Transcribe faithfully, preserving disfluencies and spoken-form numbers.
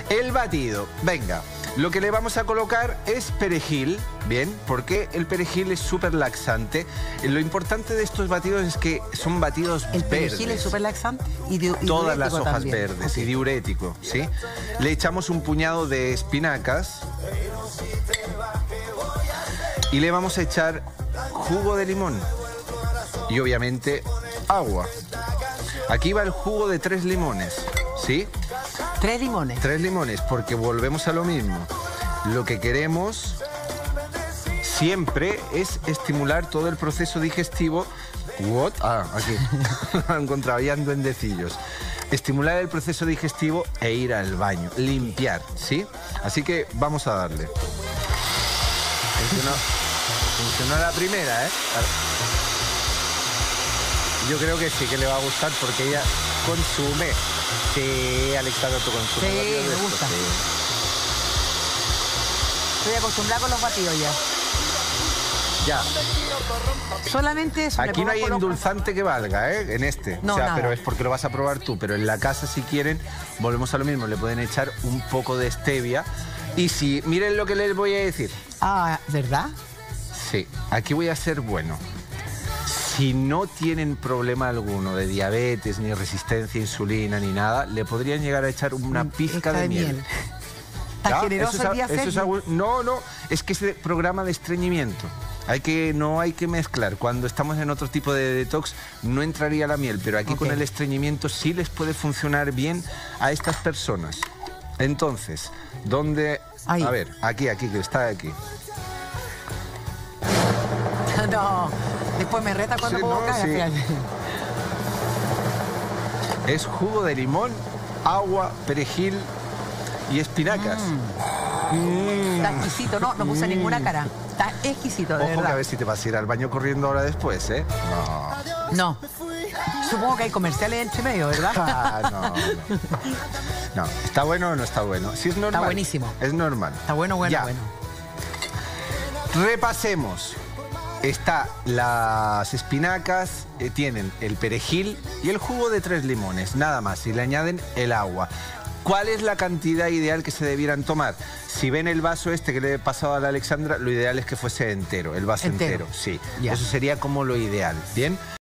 El batido, venga. Lo que le vamos a colocar es perejil, ¿bien? Porque el perejil es súper laxante. Lo importante de estos batidos es que son batidos ¿El verdes. perejil es súper laxante? Y, di y Todas las hojas también. verdes, Okay. Y diurético, ¿sí? Le echamos un puñado de espinacas y le vamos a echar jugo de limón y obviamente agua. Aquí va el jugo de tres limones, ¿sí? Tres limones. Tres limones, porque volvemos a lo mismo. Lo que queremos siempre es estimular todo el proceso digestivo. What? Ah, aquí. Lo he encontrado ya en duendecillos. Estimular el proceso digestivo e ir al baño. Limpiar, ¿sí? Así que vamos a darle. Funcionó, funcionó la primera, ¿eh? Yo creo que sí que le va a gustar porque ella consume. Sí, Alexandra, tú consumes. Sí, me gusta. Sí. Estoy acostumbrada con los batidos ya. Ya. Solamente eso. Aquí no hay endulzante que valga, ¿eh? En este. No, o sea, nada. pero es porque lo vas a probar tú. Pero en la casa, si quieren, volvemos a lo mismo. Le pueden echar un poco de stevia. Y si, miren lo que les voy a decir. Ah, ¿verdad? Sí, aquí voy a ser bueno. Si no tienen problema alguno de diabetes, ni resistencia a insulina, ni nada, le podrían llegar a echar una pizca de, de miel. miel. ¿Está ¿Ya? generoso Eso el día es, eso es algo, No, no, es que es de programa de estreñimiento. Hay que, no hay que mezclar. Cuando estamos en otro tipo de detox no entraría la miel, pero aquí okay. Con el estreñimiento sí les puede funcionar bien a estas personas. Entonces, ¿dónde? Ahí. A ver, aquí, aquí, que está aquí. No, después me reta cuando sí, puedo no, cagar. Sí. Es jugo de limón, agua, perejil y espinacas. Mm. Mm. Está exquisito, no, no puse mm. ninguna cara. Está exquisito, de Ojo, verdad. Que a ver si te vas a ir al baño corriendo ahora después, ¿eh? No. No. Supongo que hay comerciales entre medio, ¿verdad? Ah, no, no. No, ¿está bueno o no está bueno? Sí, es normal. Está buenísimo. Es normal. Está bueno, bueno, ya. bueno. Repasemos. Está las espinacas, eh, tienen el perejil y el jugo de tres limones, nada más, y le añaden el agua. ¿Cuál es la cantidad ideal que se debieran tomar? Si ven el vaso este que le he pasado a la Alexandra, lo ideal es que fuese entero, el vaso entero, entero sí. Ya. Eso sería como lo ideal, ¿bien?